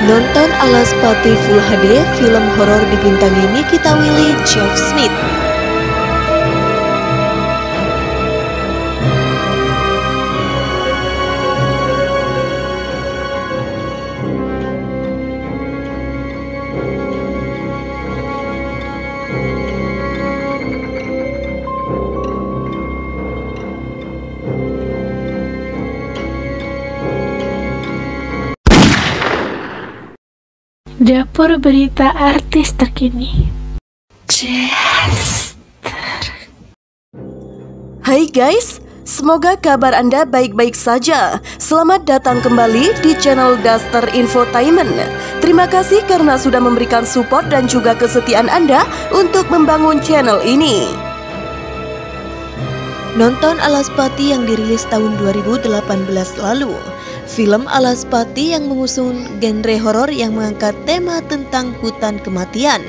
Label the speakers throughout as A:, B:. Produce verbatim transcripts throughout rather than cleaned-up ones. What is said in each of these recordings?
A: Nonton Alaspati Full H D, film horor dibintangi Nikita Willy, Jeff Smith.
B: Dapur berita artis terkini.
A: Hai guys, semoga kabar Anda baik-baik saja. Selamat datang kembali di channel Daster Infotainment. Terima kasih karena sudah memberikan support dan juga kesetiaan Anda untuk membangun channel ini. Nonton Alaspati yang dirilis tahun dua ribu delapan belas lalu. Film Alaspati yang mengusung genre horor yang mengangkat tema tentang hutan kematian.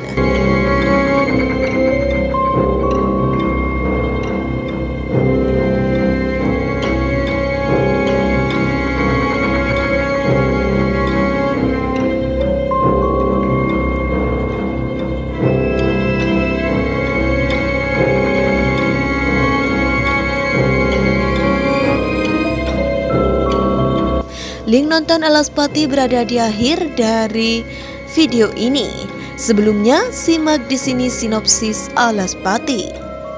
A: Link nonton Alaspati berada di akhir dari video ini. Sebelumnya, simak di sini sinopsis Alaspati.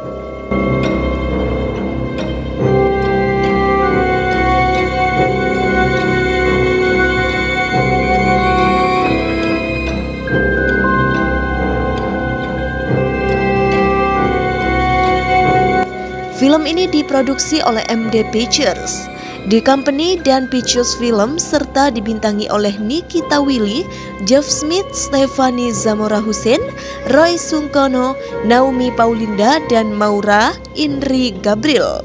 A: Film ini diproduksi oleh M D Pictures, di Company dan Pictures Film, serta dibintangi oleh Nikita Willy, Jeff Smith, Stephanie Zamora Hussein, Roy Sungkono, Naomi Paulinda, dan Maura Indri Gabriel.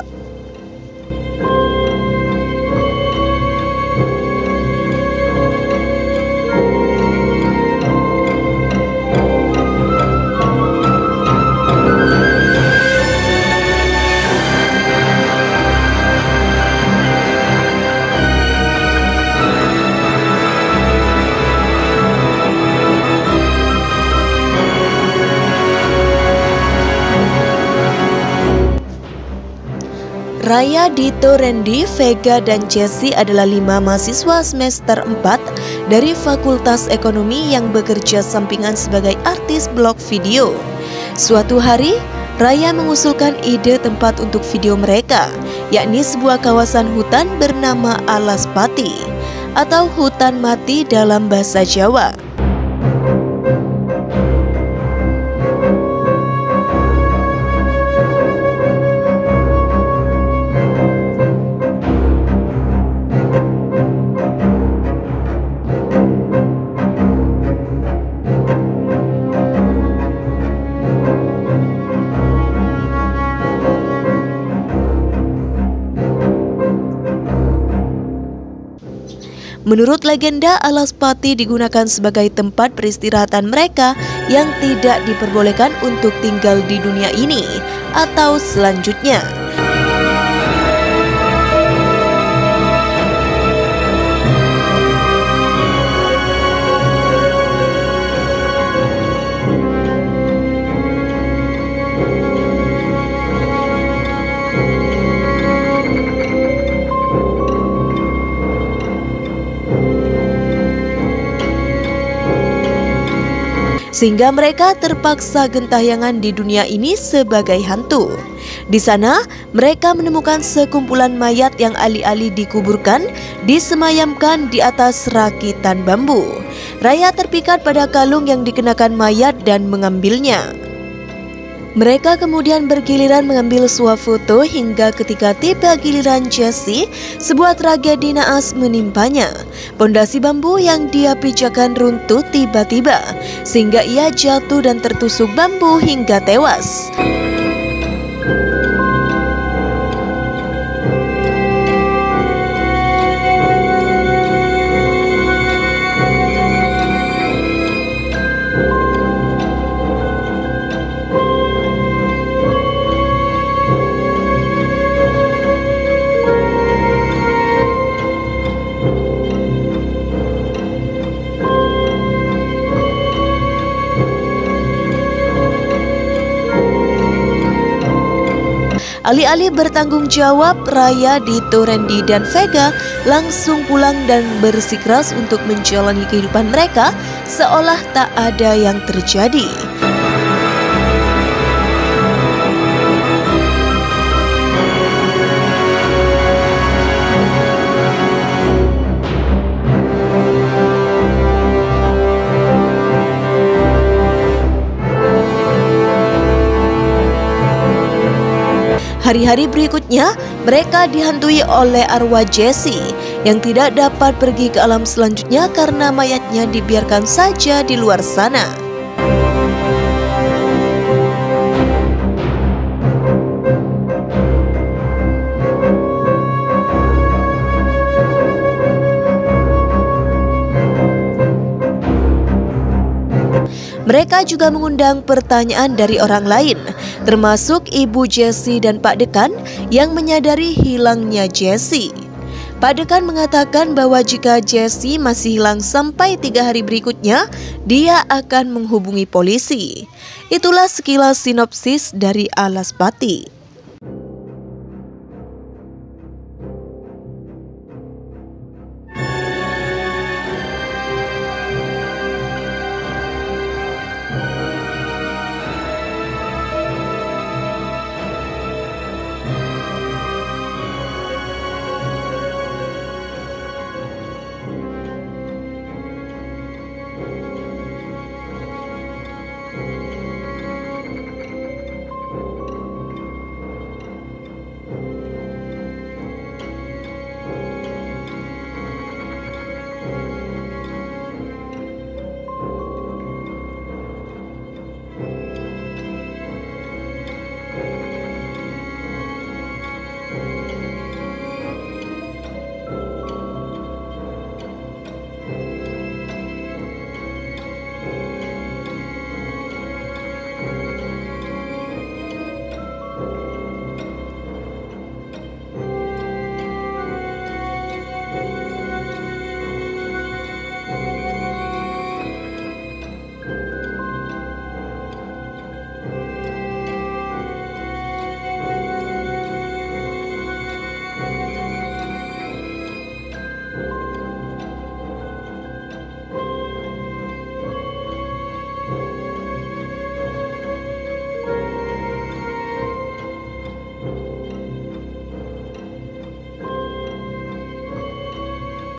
A: Raya, Dito, Randy, Vega, dan Jesse adalah lima mahasiswa semester empat dari Fakultas Ekonomi yang bekerja sampingan sebagai artis blog video. Suatu hari, Raya mengusulkan ide tempat untuk video mereka, yakni sebuah kawasan hutan bernama Alaspati atau hutan mati dalam bahasa Jawa. Menurut legenda, Alaspati digunakan sebagai tempat peristirahatan mereka yang tidak diperbolehkan untuk tinggal di dunia ini atau selanjutnya. Sehingga mereka terpaksa gentayangan di dunia ini sebagai hantu. Di sana, mereka menemukan sekumpulan mayat yang alih-alih dikuburkan, disemayamkan di atas rakitan bambu. Raya terpikat pada kalung yang dikenakan mayat dan mengambilnya. Mereka kemudian bergiliran mengambil swafoto hingga ketika tiba giliran Jesse, sebuah tragedi naas menimpanya. Pondasi bambu yang dia pijakan runtuh tiba-tiba, sehingga ia jatuh dan tertusuk bambu hingga tewas. Alih-alih bertanggung jawab, Raya, Dito, Randy, dan Vega langsung pulang dan bersikeras untuk menjalani kehidupan mereka seolah tak ada yang terjadi. Hari-hari berikutnya, mereka dihantui oleh arwah Jessie yang tidak dapat pergi ke alam selanjutnya karena mayatnya dibiarkan saja di luar sana. Mereka juga mengundang pertanyaan dari orang lain, termasuk ibu Jessie dan Pak Dekan yang menyadari hilangnya Jessie. Pak Dekan mengatakan bahwa jika Jessie masih hilang sampai tiga hari berikutnya, dia akan menghubungi polisi. Itulah sekilas sinopsis dari Alas Pati.